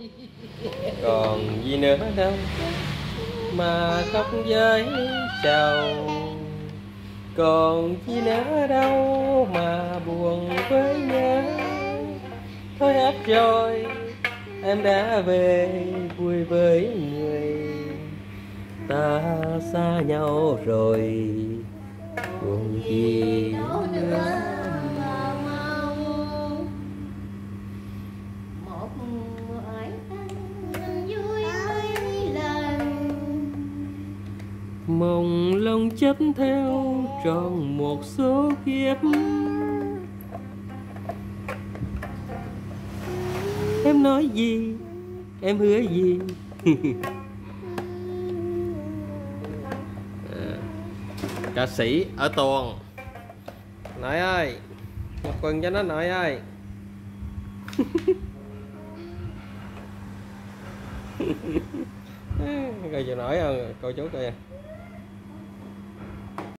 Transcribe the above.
còn gì nữa đâu mà khóc với sầu, còn gì nữa đâu mà buồn với nhớ. Thôi hết rồi, em đã về vui với người, ta xa nhau rồi buồn gì nữa. Một mỗi anh vui mấy lần, Mộng lòng chấp theo tròn một số kiếp. Em nói gì, em hứa gì? Ca sĩ ở tuồng. Nội ơi, một quần cho nó nội ơi. Coi chịu nổi không cô chú coi.